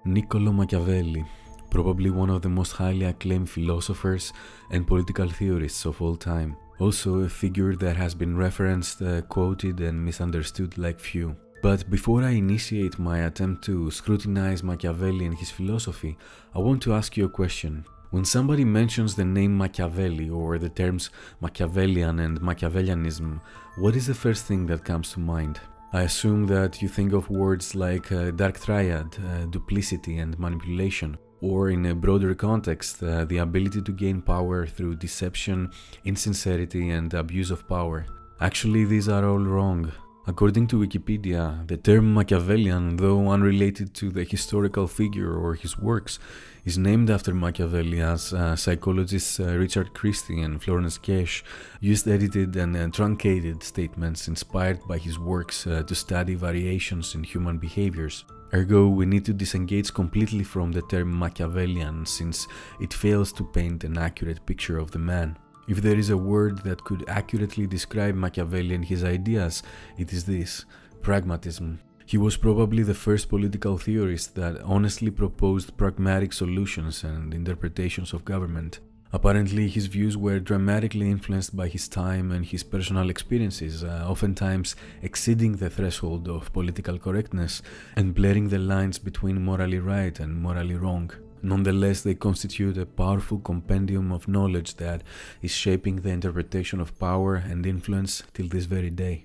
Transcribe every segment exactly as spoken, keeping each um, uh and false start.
Niccolo Machiavelli, probably one of the most highly acclaimed philosophers and political theorists of all time. Also a figure that has been referenced, uh, quoted and misunderstood like few. But before I initiate my attempt to scrutinize Machiavelli and his philosophy, I want to ask you a question. When somebody mentions the name Machiavelli or the terms Machiavellian and Machiavellianism, what is the first thing that comes to mind? I assume that you think of words like uh, dark triad, uh, duplicity and manipulation, or in a broader context, uh, the ability to gain power through deception, insincerity and abuse of power. Actually, these are all wrong. According to Wikipedia, the term Machiavellian, though unrelated to the historical figure or his works, is named after Machiavelli, as uh, psychologists uh, Richard Christie and Florence Kesh used edited and uh, truncated statements inspired by his works uh, to study variations in human behaviors. Ergo, we need to disengage completely from the term Machiavellian, since it fails to paint an accurate picture of the man. If there is a word that could accurately describe Machiavelli and his ideas, it is this: pragmatism. He was probably the first political theorist that honestly proposed pragmatic solutions and interpretations of government. Apparently, his views were dramatically influenced by his time and his personal experiences, uh, oftentimes exceeding the threshold of political correctness and blurring the lines between morally right and morally wrong. Nonetheless, they constitute a powerful compendium of knowledge that is shaping the interpretation of power and influence till this very day.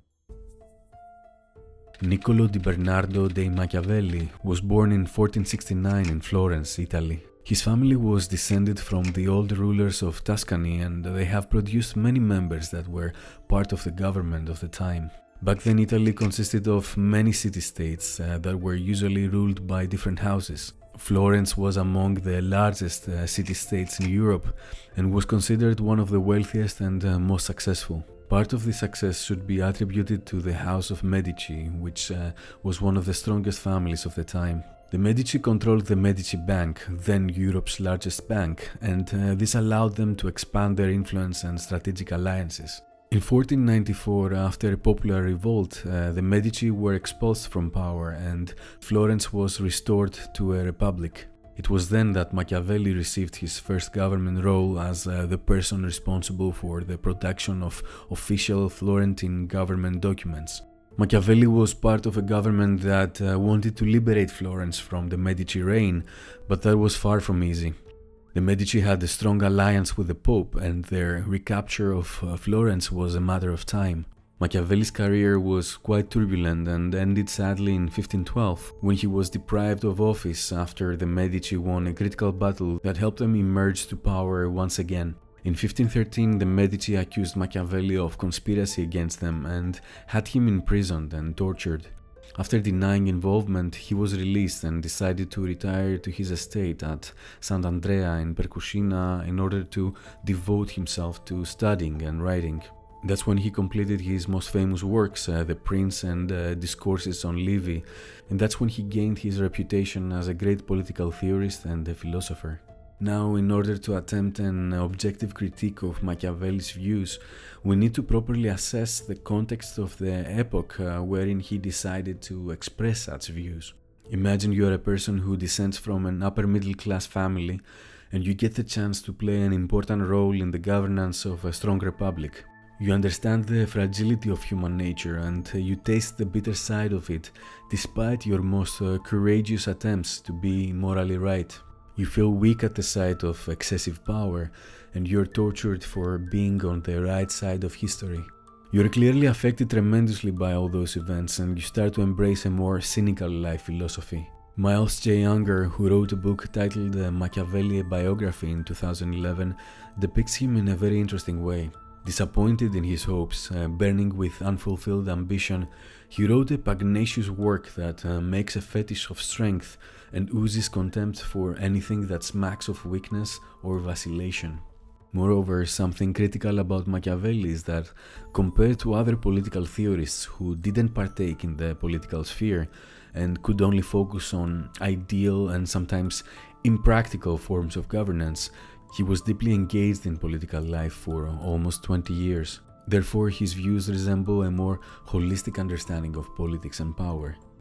Niccolo di Bernardo dei Machiavelli was born in fourteen sixty-nine in Florence, Italy. His family was descended from the old rulers of Tuscany, and they have produced many members that were part of the government of the time. Back then, Italy consisted of many city-states uh, that were usually ruled by different houses. Florence was among the largest uh, city-states in Europe and was considered one of the wealthiest and uh, most successful. Part of this success should be attributed to the House of Medici, which uh, was one of the strongest families of the time. The Medici controlled the Medici Bank, then Europe's largest bank, and uh, this allowed them to expand their influence and strategic alliances. In fourteen ninety-four, after a popular revolt, uh, the Medici were expulsed from power and Florence was restored to a republic. It was then that Machiavelli received his first government role as uh, the person responsible for the production of official Florentine government documents. Machiavelli was part of a government that uh, wanted to liberate Florence from the Medici reign, but that was far from easy. The Medici had a strong alliance with the Pope, and their recapture of uh, Florence was a matter of time. Machiavelli's career was quite turbulent and ended sadly in fifteen twelve, when he was deprived of office after the Medici won a critical battle that helped them emerge to power once again. In fifteen thirteen, the Medici accused Machiavelli of conspiracy against them and had him imprisoned and tortured. After denying involvement, he was released and decided to retire to his estate at Sant'Andrea in Percucina in order to devote himself to studying and writing. That's when he completed his most famous works, uh, The Prince and uh, Discourses on Livy, and that's when he gained his reputation as a great political theorist and a philosopher. Now, in order to attempt an objective critique of Machiavelli's views, we need to properly assess the context of the epoch uh, wherein he decided to express such views. Imagine you are a person who descends from an upper middle class family and you get the chance to play an important role in the governance of a strong republic. You understand the fragility of human nature and uh, you taste the bitter side of it despite your most uh, courageous attempts to be morally right. You feel weak at the sight of excessive power, and you're tortured for being on the right side of history. You're clearly affected tremendously by all those events, and you start to embrace a more cynical life philosophy. Miles J. Unger, who wrote a book titled uh, Machiavelli, a Biography in two thousand eleven, depicts him in a very interesting way. Disappointed in his hopes, uh, burning with unfulfilled ambition, he wrote a pugnacious work that uh, makes a fetish of strength and oozes contempt for anything that smacks of weakness or vacillation. Moreover, something critical about Machiavelli is that, compared to other political theorists who didn't partake in the political sphere and could only focus on ideal and sometimes impractical forms of governance, he was deeply engaged in political life for almost twenty years. Therefore, his views resemble a more holistic understanding of politics and power.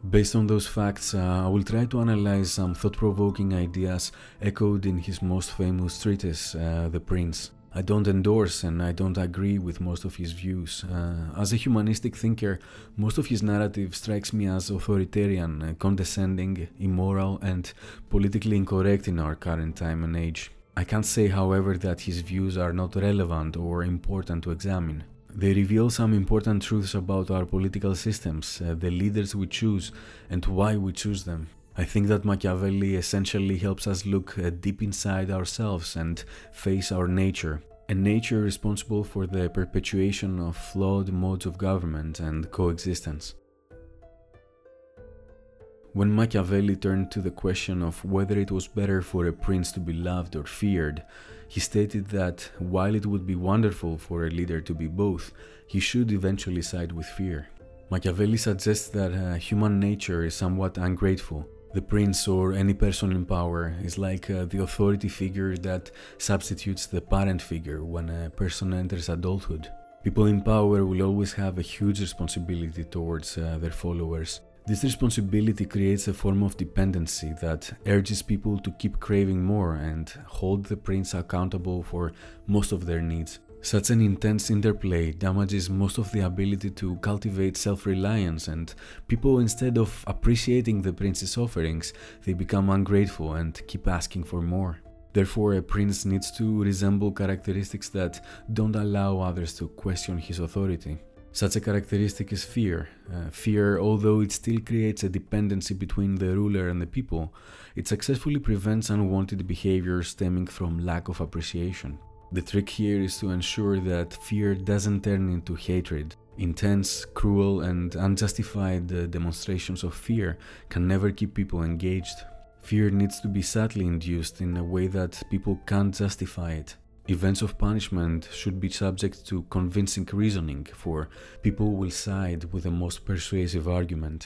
Based on those facts, uh, I will try to analyze some thought-provoking ideas echoed in his most famous treatise, uh, The Prince. I don't endorse and I don't agree with most of his views. Uh, as a humanistic thinker, most of his narrative strikes me as authoritarian, uh, condescending, immoral, and politically incorrect in our current time and age. I can't say, however, that his views are not relevant or important to examine. They reveal some important truths about our political systems, uh, the leaders we choose, and why we choose them. I think that Machiavelli essentially helps us look uh, deep inside ourselves and face our nature, a nature responsible for the perpetuation of flawed modes of government and coexistence. When Machiavelli turned to the question of whether it was better for a prince to be loved or feared, he stated that while it would be wonderful for a leader to be both, he should eventually side with fear. Machiavelli suggests that uh, human nature is somewhat ungrateful. The prince or any person in power is like uh, the authority figure that substitutes the parent figure when a person enters adulthood. People in power will always have a huge responsibility towards uh, their followers. This responsibility creates a form of dependency that urges people to keep craving more and hold the prince accountable for most of their needs. Such an intense interplay damages most of the ability to cultivate self-reliance, and people, instead of appreciating the prince's offerings, they become ungrateful and keep asking for more. Therefore, a prince needs to resemble characteristics that don't allow others to question his authority. Such a characteristic is fear. Uh, fear, although it still creates a dependency between the ruler and the people, it successfully prevents unwanted behavior stemming from lack of appreciation. The trick here is to ensure that fear doesn't turn into hatred. Intense, cruel, and unjustified uh, demonstrations of fear can never keep people engaged. Fear needs to be subtly induced in a way that people can't justify it. Events of punishment should be subject to convincing reasoning, for people will side with the most persuasive argument.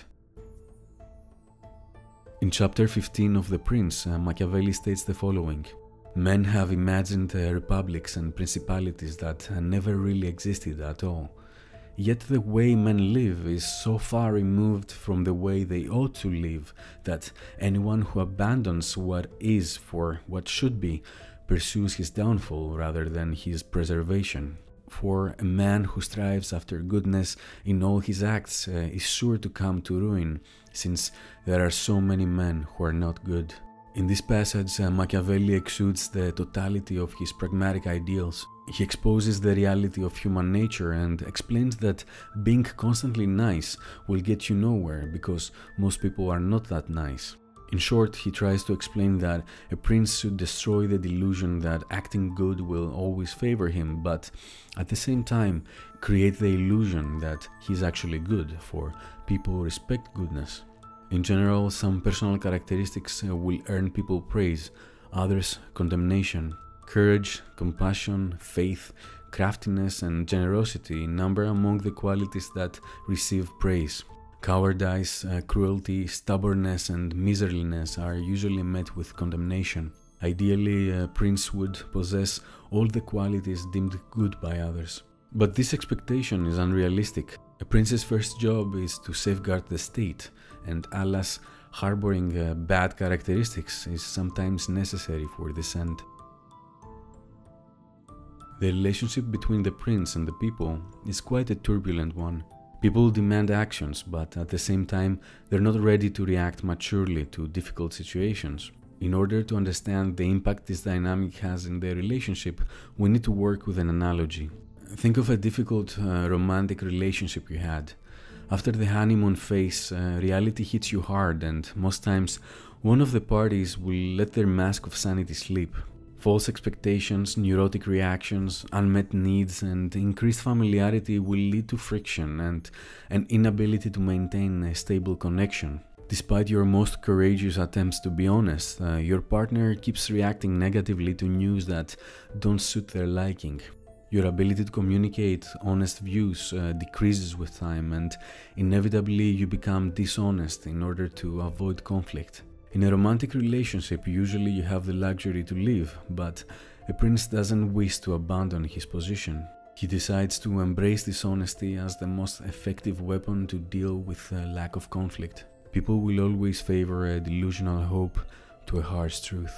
In chapter fifteen of The Prince, uh, Machiavelli states the following: men have imagined uh, republics and principalities that uh, never really existed at all. Yet the way men live is so far removed from the way they ought to live that anyone who abandons what is for what should be pursues his downfall rather than his preservation. For a man who strives after goodness in all his acts uh, is sure to come to ruin, since there are so many men who are not good. In this passage, uh, Machiavelli exudes the totality of his pragmatic ideals. He exposes the reality of human nature and explains that being constantly nice will get you nowhere because most people are not that nice. In short, he tries to explain that a prince should destroy the delusion that acting good will always favor him, but at the same time create the illusion that he's actually good, for people respect goodness. In general, some personal characteristics will earn people praise, others condemnation. Courage, compassion, faith, craftiness, and generosity number among the qualities that receive praise. Cowardice, uh, cruelty, stubbornness, and miserliness are usually met with condemnation. Ideally, a prince would possess all the qualities deemed good by others. But this expectation is unrealistic. A prince's first job is to safeguard the state, and alas, harboring uh, bad characteristics is sometimes necessary for this end. The relationship between the prince and the people is quite a turbulent one. People demand actions, but at the same time, they're not ready to react maturely to difficult situations. In order to understand the impact this dynamic has in their relationship, we need to work with an analogy. Think of a difficult uh, romantic relationship you had. After the honeymoon phase, uh, reality hits you hard, and most times, one of the parties will let their mask of sanity slip. False expectations, neurotic reactions, unmet needs, and increased familiarity will lead to friction and an inability to maintain a stable connection. Despite your most courageous attempts to be honest, uh, your partner keeps reacting negatively to news that don't suit their liking. Your ability to communicate honest views uh, decreases with time, and inevitably you become dishonest in order to avoid conflict. In a romantic relationship, usually you have the luxury to leave, but a prince doesn't wish to abandon his position. He decides to embrace dishonesty as the most effective weapon to deal with a lack of conflict. People will always favor a delusional hope to a harsh truth.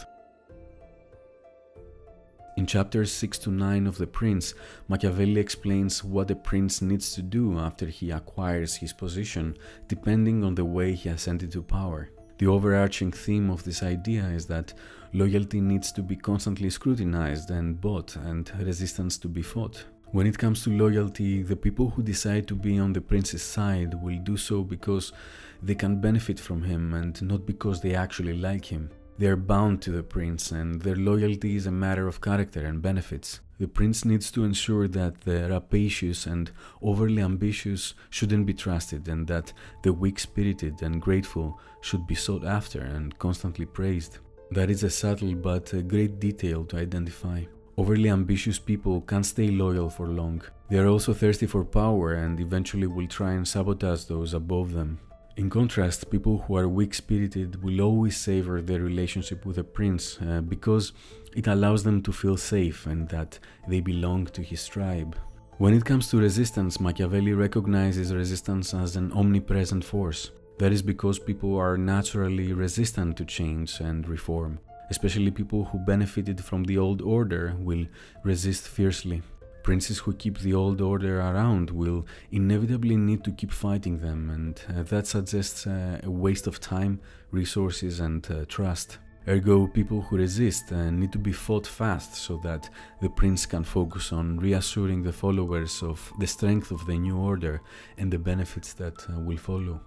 In chapters six to nine of The Prince, Machiavelli explains what a prince needs to do after he acquires his position, depending on the way he ascended to power. The overarching theme of this idea is that loyalty needs to be constantly scrutinized and bought, and resistance to be fought. When it comes to loyalty, the people who decide to be on the prince's side will do so because they can benefit from him and not because they actually like him. They are bound to the prince, and their loyalty is a matter of character and benefits. The prince needs to ensure that the rapacious and overly ambitious shouldn't be trusted, and that the weak-spirited and grateful should be sought after and constantly praised. That is a subtle but a great detail to identify. Overly ambitious people can't stay loyal for long. They are also thirsty for power and eventually will try and sabotage those above them. In contrast, people who are weak-spirited will always savor their relationship with a prince uh, because it allows them to feel safe and that they belong to his tribe. When it comes to resistance, Machiavelli recognizes resistance as an omnipresent force. That is because people are naturally resistant to change and reform. Especially people who benefited from the old order will resist fiercely. Princes who keep the old order around will inevitably need to keep fighting them, and uh, that suggests uh, a waste of time, resources and uh, trust. Ergo, people who resist uh, need to be fought fast so that the prince can focus on reassuring the followers of the strength of the new order and the benefits that uh, will follow.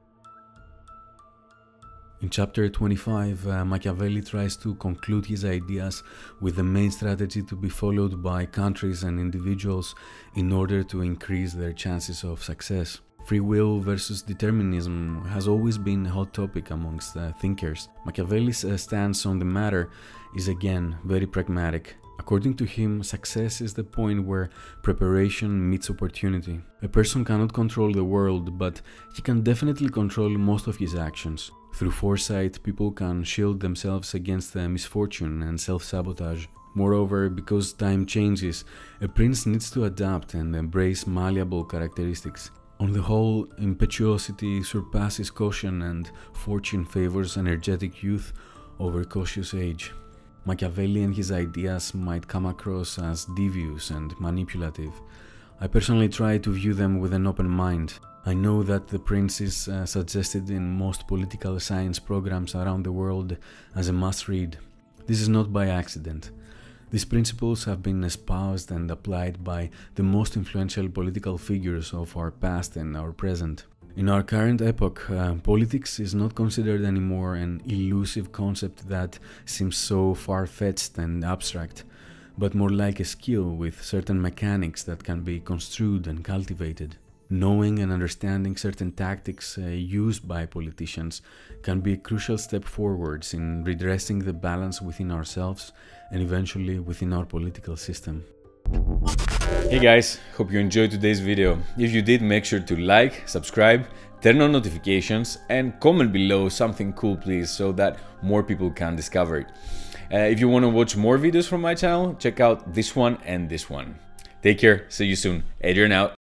In chapter twenty-five, uh, Machiavelli tries to conclude his ideas with the main strategy to be followed by countries and individuals in order to increase their chances of success. Free will versus determinism has always been a hot topic amongst uh, thinkers. Machiavelli's uh, stance on the matter is again very pragmatic. According to him, success is the point where preparation meets opportunity. A person cannot control the world, but he can definitely control most of his actions. Through foresight, people can shield themselves against the misfortune and self-sabotage. Moreover, because time changes, a prince needs to adapt and embrace malleable characteristics. On the whole, impetuosity surpasses caution and fortune favors energetic youth over cautious age. Machiavelli and his ideas might come across as devious and manipulative. I personally try to view them with an open mind. I know that The Prince is uh, suggested in most political science programs around the world as a must-read. This is not by accident. These principles have been espoused and applied by the most influential political figures of our past and our present. In our current epoch, uh, politics is not considered anymore an elusive concept that seems so far-fetched and abstract, but more like a skill with certain mechanics that can be construed and cultivated. Knowing and understanding certain tactics uh, used by politicians can be a crucial step forwards in redressing the balance within ourselves and eventually within our political system. Hey guys, hope you enjoyed today's video. If you did, make sure to like, subscribe, turn on notifications and comment below something cool please, so that more people can discover it. Uh, if you want to watch more videos from my channel, check out this one and this one. Take care, see you soon. Adrian out.